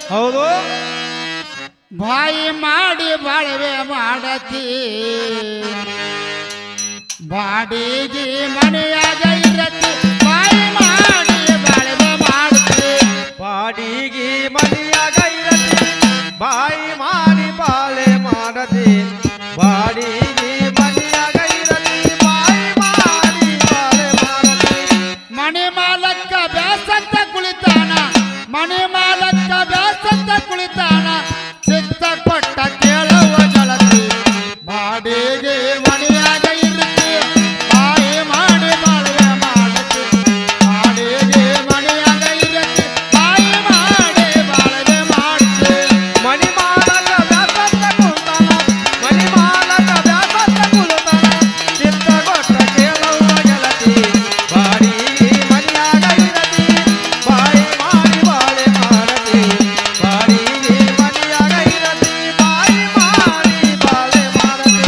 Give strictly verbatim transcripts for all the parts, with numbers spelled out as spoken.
ಹೌದು ಬಾಯಿ ಮಾಡಿ ಬಾಳ್ವೆ ಮಾಡತಿ ಬಾಡಿಗೆ ಮನೆಯಾಗ ಇರತಿ ಬಾಯಿ ಮಾಡಿ ಬಾಳ್ವೆ ಮಾಡತಿ ಬಾಡಿಗೆ ಮನೆಯಾಗ ಇರತಿ ಬಾಯಿ ಮಾಡಿ ಬಾಳೆ ಮಾಡತಿ ಬಾಡಿಗೆ ಮನೆಯಾಗ ಇರತಿ ಬಾಯಿ ಮಾಡಿ ಬಾಳೆ ಮಾಡತಿ ಮನೆ ಮಾಲಕ್ಕ ಬ್ಯಾಸತ್ತ ಕುಳಿತಾನ ಮನೆ ಮಾಲಕ್ಕ ಬ್ಯಾಸತ್ತ ಕುಳಿತಾನ ಚಿತ್ತ ಕೊಟ್ಟ ಕೇಳುವ ಗೆಳತಿ ಬಾಡಿಗೆ ಮನೆಯಾಗ ಇರತಿ ಬಾಯಿ ಮಾಡಿ ಬಾಳ್ವೆ ಮಾಡತಿ ಬಾಡಿಗೆ ಮನೆಯಾಗ ಇರತಿ ಬಾಯಿ ಮಾಡಿ ಬಾಳ್ವೆ ಮಾಡತಿ ಮನಿ ಮಾಲಕ ಬ್ಯಾಸತ್ತ ಕುಂತಾನ ಮನಿ ಮಾಲಕ ಬ್ಯಾಸತ್ತ ಕುಳಿತಾನ ಚಿತ್ತ ಕೊಟ್ಟ ಕೇಳುವ ಗೆಳತಿ ಬಾಡಿಗೆ ಮನೆಯಾಗ ಇರತಿ ಬಾಯಿ ಮಾಡಿ ಬಾಳೆ ಮಾಡತಿ ಬಾಡಿಗೆ ಮನೆಯಾಗ ಇರತಿ ಬಾಯಿ ಮಾಡಿ ಬಾಳೆ ಮಾಡತಿ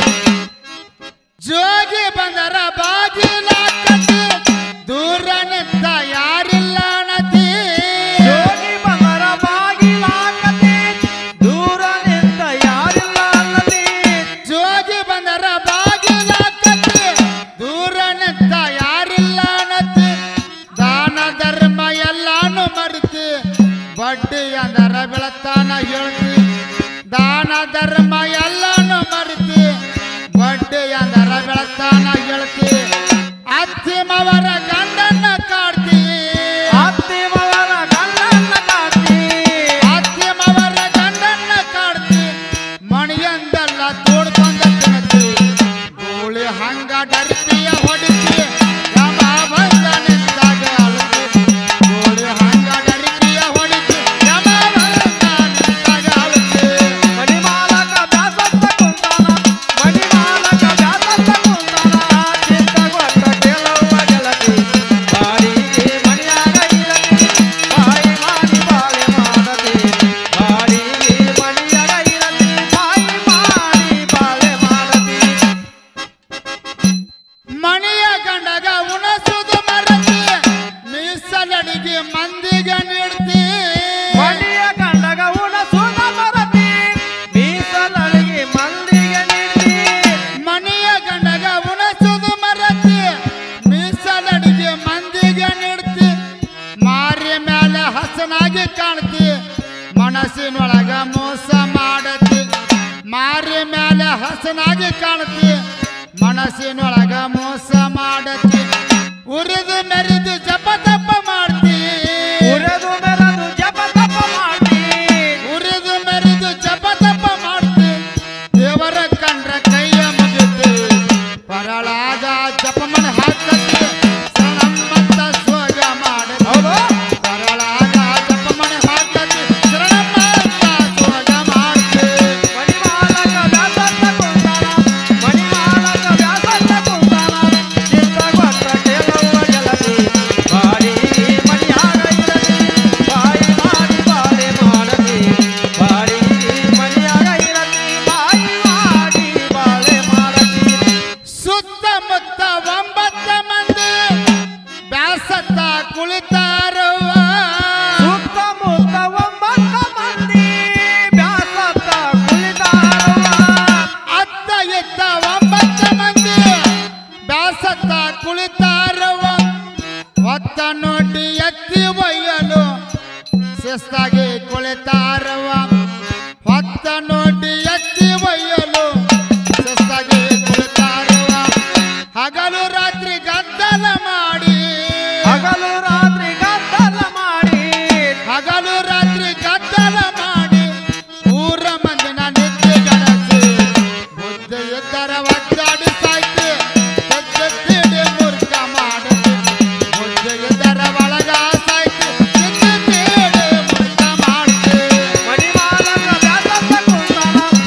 ಜೋಗಿ ಬಂದರ ಬಾಗಿಲಾಕತಿ ದೂರ ನಿಂತ ಯಾರಿಲ್ಲ ನತಿ ಜೋಗಿ ಬಂದರ ಬಾಗಿಲಾಕತಿ ದೂರ ನಿಂತ ಯಾರಿಲ್ಲ ಅನ್ನತಿ ಜೋಗಿ ಬಂದರ ಬಾಗಿಲಾಕತಿ ದೂರ ನಿಂತ ಯಾರಿಲ್ಲ ನತಿ ದಾನ ಧರ್ಮ ಎಲ್ಲಾನು ಮರಿತಿ ಬಡ್ಡಿ ಅಂದರ ಬೆಳತಾನ ಹೇಳ್ತಿ ದಾನ ಧರ್ಮ ಎಲ್ಲಾನು ಮರಿತಿ ಬಡ್ಡಿ ಅಂದರ ಬೆಳತಾನ ಹೇಳ್ತಿ ಅತ್ತಿಮವರ ಗಂಡನ್ನ ಕಾಡ್ತಿ ಅತ್ತಿಮವರ ಗಂಡನ್ನ ಕಾಡ್ತಿ ಅತ್ತಿಮವರ ಗಂಡನ್ನ ಕಾಡ್ತಿ ಮಣಿಯಂದೆಲ್ಲ ತೋಡ್ಕೊಂಡ ತಿನ್ನತಿ ಗೋಳಿ ಹಂಗ ಡರ್ಪಿಯ ಹೊಡಿತಿ ಯಮ ಬಂದ ನಿಂತಾಗ ಅಳತಿ ಗೋಳಿ ಹಂಗ ಡರ್ಪಿಯ ಹೊಡಿತಿ ಯಮ ಬಂದ ನಿಂತಾಗ ಅಳತಿ ಮನಿ ಮಾಲಕ ಬ್ಯಾಸತ್ತ ಕುಂತಾನ ಮನಿ ಮಾಲಕ ಬ್ಯಾಸತ್ತ ಕುಂತಾನ ಚಿತ್ತ ಕೊಟ್ಟ ಕೇಳುವ ಗೆಳತಿ ಬಾಡಿಗೆ ಮನೆಯಾಗ ಇರತಿ ಬಾಯಿ ಮಾಡಿ ಬಾಳೆ ಮಾಡತಿ ಬಾಡಿಗೆ ಮನೆಯಾಗ ಇರತಿ ಬಾಯಿ ಮಾಡಿ ಬಾಳೆ ಮಾಡತಿ ಮನೆಯ ಗಂಡಗ ಉಣಸುದು ಮರತಿ ಮೀಸಲಡಿಗೆ ಮಂದಿಗೆ ನೀಡ್ತಿ ಮನೆಯ ಗಂಡಗ ಉಣಸುದ ಮರತಿ ಮೀಸಲಡಿಗೆ ಮಂದಿಗೆ ನೀಡ್ತಿ ಮನೆಯ ಗಂಡಗ ಉಣಸುದು ಮರತಿ ಮೀಸಲಡಿಗೆ ಮಂದಿಗೆ ನೀಡ್ತಿ ಮಾರಿ ಮೇಲೆ ಹಸನಾಗಿ ಕಾಣ್ತಿ ಮನಸ್ಸಿನೊಳಗ ಮೋಸ ಮಾಡತಿ ಮಾರಿ ಮೇಲೆ ಹಸನಾಗಿ ಕಾಣ್ತಿ ಮನಸ್ಸಿನೊಳಗ ಮೋಸ ಮಾಡತಿ ಉರಿದು ಮೆರಿದು ಜಪ ತಪ್ಪ ಮಾಡ್ತಿ ಉರೆದು ಮೆರೆದು ಜಪ ತಪ ಮಾಡ್ತಿ ಉರಿದು ಮೆರಿದು ಜಪ ತಪ್ಪ ಮಾಡ್ತಿ ದೇವರ ಕಂಡ್ರ ಕೈಯ ಮುಗಿತಿ ಪರಳಾಗ ಜಪಮನ ಹಾಕತಿ ಶರಣಮ್ಮಂತ ಸೋಗ ಮಾಡತಿ ಹೌದು ಪರಳಾಗ ಜಪಮನ ಹಾಕತಿ ಶರಣಮ್ಮಂತ ಸೋಗ ಮಾಡ್ತಿ ಮನಿ ಮಾಲಕ ಬ್ಯಾಸತ್ತ ಕುಂತಾನ ಮನಿ ಮಾಲಕ ಬ್ಯಾಸತ್ತ ಕುಂತಾನ ಚಿತ್ತ ಕೊಟ್ಟ ಕೇಳುವ ಗೆಳತಿ ಬಾಡಿಗೆ ಮನೆಯಾಗ ಇರತಿ ಬಾಯಿ ಮಾಡಿ ಬಾಳೆ ಮಾಡತಿ ಬಾಡಿಗೆ ಮನೆಯಾಗ ಇರತಿ ಬಾಯಿ ಮಾಡಿ ಬಾಳೆ ಮಾಡತಿ ಸುತ್ತಮುತ್ತ ಒಂಬತ್ತ ಮಂದಿ ಬ್ಯಾಸತ್ತ ಕುಳಿತಾರವ್ವ ಸುತ್ತಮುತ್ತ ಒಂಬತ್ತು ಮಂದಿ ಬ್ಯಾಸತ್ತ ಕುಳಿತಾರವ್ವ ಅತ್ತ ಇತ್ತ ಒಂಬತ್ತ ಮಂದಿ ಬ್ಯಾಸತ್ತ ಕುಳಿತಾರವ್ವ ಒತ್ತ ನೋಡಿ ಎತ್ತಿ ಒಯ್ಯಲು ಶಿಸ್ತಾಗಿ ಕುಳಿತಾರವ್ವ ಹೊತ್ತ ನೋಡಿ ಎತ್ತಿ ಒಯ್ಯಲು ಶಿಸ್ತಾಗಿ ಕುಳಿತಾರವ್ವ ಹಗಲು ರಾತ್ರಿ ಗದ್ದಲ ಮಾಡಿ ಹಗಲು ರಾತ್ರಿ ಗದ್ದಲ ಮಾಡಿ ಹಗಲು ರಾತ್ರಿ ಗದ್ದಲ ಮಾಡಿ ಊರ ಮಂದಿನ ನಿದ್ದೆಗಡಸಿ ಬುದ್ಧಿ ಇದ್ದರ ಒದ್ದಾಡಿ ಸಾಯ್ತಿ ಸದ್ದಿ ಮೂರ್ಖ ಮಾಡತಿ ಬುದ್ಧಿ ಇದ್ದರ ಒಳಗ ಸಾಯ್ತಿ ಸಿದ್ದಿ ಮೂರ್ಖ ಮಾಡ್ತಿ ಮನಿ ಮಾಲಕ ಬ್ಯಾಸತ್ತ ಕುಂತಾನ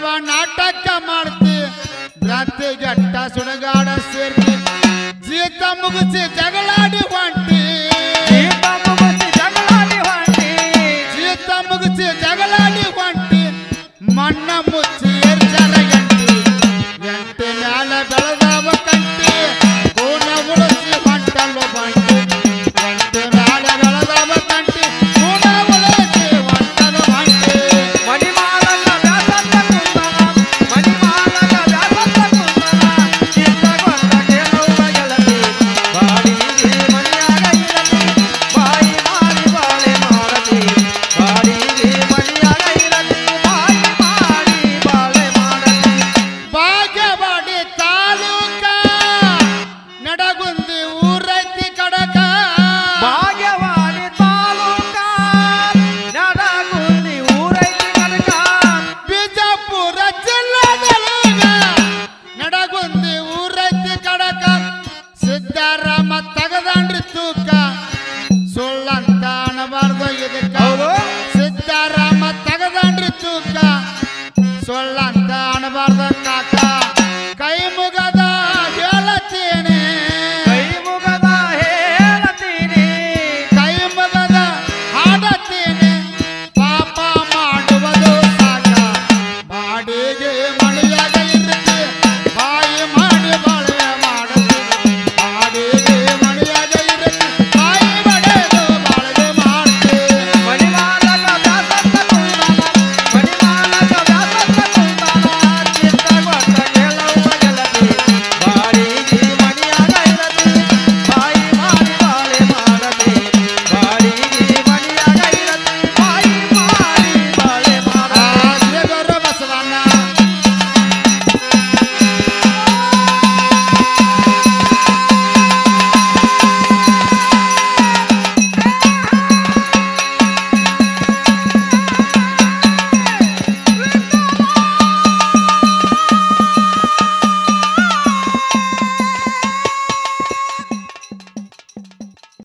ಯಾವ ನಾಟಕ ಮಾಡ್ತಿ ರಾತ್ರಿಗಟ್ಟ ಸುಡಗಾಡ ಸೇರ್ತಿ ಜೀತ ಮುಗಿಸಿ ಜಗಳಾಡಿ ಹೊಂಟಿ ಜೀತ ಮುಗಿಸಿ ಜಗಳಾಡಿ ಹೊಂಟಿ ಜೀತ ಮುಗಿಸಿ ಜಗಳಾಡಿ ಹೊಂಟಿ ಮಣ್ಣ ಮುಚ್ಚಿ ಎರ್ಜರ ಗಂಟಿ ಗಂಟೆ ಮ್ಯಾಲ ಬೆಳೆದವ ಕಂಟಿ ಕೂನ ಉಳಿಸಿ ಹೊಂಟಲು ಬಂಟಿ ಗಂಟೆ ಮ್ಯಾಲ ಬೆಳೆದವ ಕಂಟಿ ಕೂನ ಉಳಿಸಿ ಹೊಂಟಲು ಬಂಟಿ ಮಣಿಮಾಲನ ವ್ಯಾಸಂತ ಕುಂದನ ಮಣಿಮಾಲನ ವ್ಯಾಸಂತ ಕುಂದನ ಚಿತ್ತಗೊಂಡ ಕೇಳುವ ಗೆಳತಿ ಬಾಡಿಗೆ ಮಣಿಯಾಗ ಇರತಿ ಬಾಯಿ ಮಾಡಿ ಬಾಳೆ ಮಾಡತಿ ಬಾಡಿಗೆ ಮಣಿಯಾಗ ಇರತಿ ಬಾಯಿ ಮಾಡಿ ಬಾಳೆ ಮಾಡತಿ ಭಾಗ್ಯವಾಡಿ ತಾಲೂಕ ನಡಗುಂದಿ ಊರೈತಿ ಕಡಕ ಭಾಗ್ಯವಾಡಿ ತಾಲೂಕ ನಡಗುಂದಿ ಊರೈತಿ ಕನಕ ಬಿಜಾಪುರ ಜಿಲ್ಲೆದೊಳಗ ನಡಗುಂದಿ ಊರೈತಿ ಕಡಕ ಸಿದ್ದಾರಾಮ ತಗದಾಂಡ್ರಿ ತೂಕ ಸುಳ್ಳಂತ ಅಣಬಾರ್ದು ಇದಕ್ಕ ಹೌದು. ಸಿದ್ದಾರಾಮ ತಗದಾಂಡ್ರಿ ತೂಕ ಸುಳ್ಳಂತ ಅಣಬಾರ್ದ